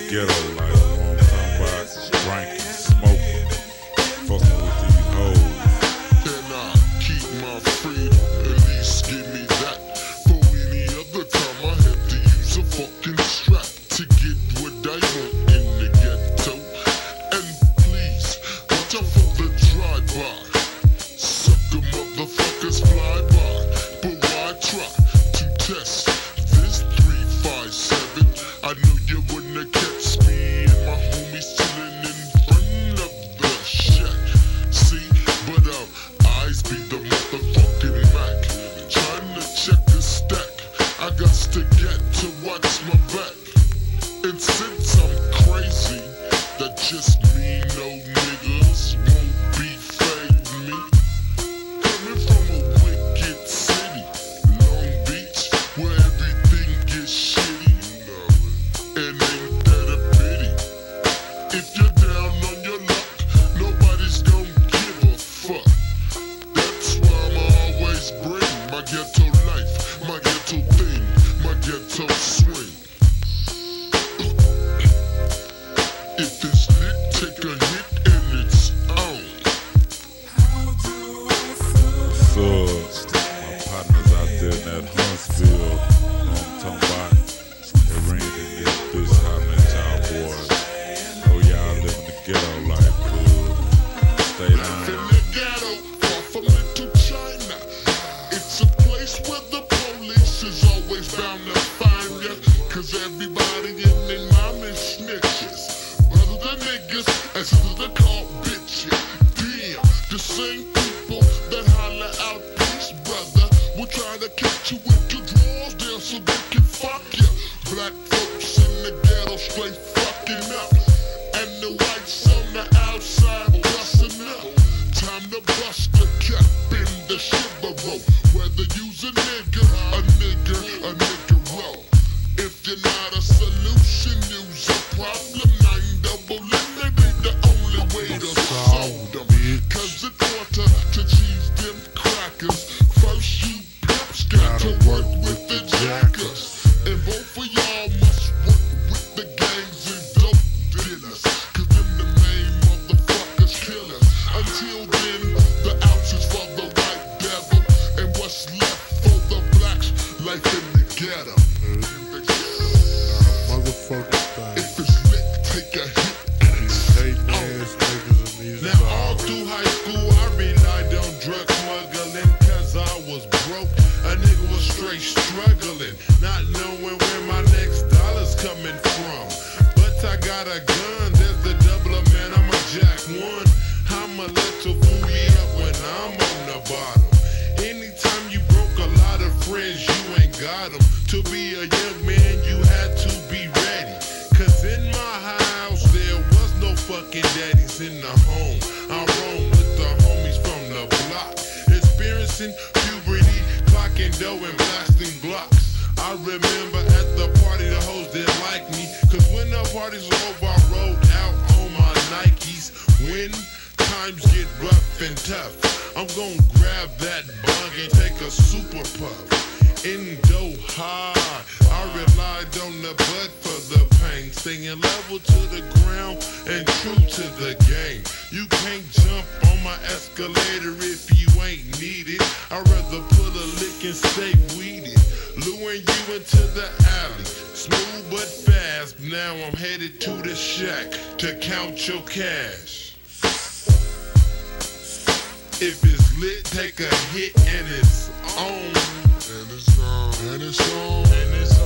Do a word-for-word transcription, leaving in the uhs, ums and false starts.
ghetto life, you know what I'm talking about? Drinking, smoking, fucking with these hoes. And I keep my freedom, at least give me that. For any other time I have to use a fucking strap to get what I want in the ghetto. And please, watch out for the drive-by. Sucker motherfuckers fly by, but why try to test this three five seven? I know you wouldn't catch me and my homies chillin' in front of the shack. See, but our eyes be the motherfucking Mac. Trying to check the stack, I got to get to watch my back. And since I'm crazy, that just mean no niggas won't be fading me. Coming from a wicked city, Long Beach, where everything gets shitty. And ain't that a pity? If you're down on your luck, nobody's gonna give a fuck. That's why I'ma always bring my ghetto life, my ghetto thing, my ghetto swing. If it's lit, take a hit and it's on. So, my partners out there in that Huntsville, you know what I'm talking about? They ran in this bitch hollering at y'all boys. Know y'all living the ghetto life, cool. Stay Life down. in the ghetto, far from Little China. It's a place where the police is always bound to find ya. Cause everybody in their mom is snitches. Brother the niggas, and sisters the call bitches. Damn, the same people that holler out peace, brother, will try to catch you with your drawers down so they can fuck ya. Black folks in the ghetto straight fucking up. And the whites on the outside busting up. Time to bust the cap in the shiver. Whether you's a nigga, a nigga, a nigga roll. If you're not a solution, you's a problem. Nine double limit ain't the only way to solve them. Cause in order to cheese them crackers, first you pimps got to work with the jackers. And both of y'all must work with the gangs and dope dealers. Cause them the main motherfuckers killers. Until then, the ounces for the white devil. And what's left for the blacks, life in the ghetto. Motherfucking thing. If it's lit, take a hit and it's Hating ass niggas and these Now all dogs. through high school I relied on drug smuggling cause I was broke. A nigga was straight struggling, not knowing where my next dollar's coming from. But I got a gun, there's the doubler, man, I'm a jack one. I'ma let you fool me up when I'm on the bottom. Anytime you broke a lot of friends, you ain't got them. To be a young man, you had to be ready. Cause in my house, there was no fucking daddies in the home. I roam with the homies from the block, experiencing puberty, clocking dough and blasting blocks. I remember at the party the hoes didn't like me. Cause when the parties were over, I rode out on my Nikes. When times get rough and tough, I'm gonna grab that bug and take a super puff. Indo high, I relied on the bud for the pain, staying level to the ground and true to the game. You can't jump on my escalator if you ain't needed. I'd rather pull a lick and stay weeded, luring you into the alley, smooth but fast. Now I'm headed to the shack to count your cash. If it's lit, take a hit and it's on. And it's on, and it's on, And it's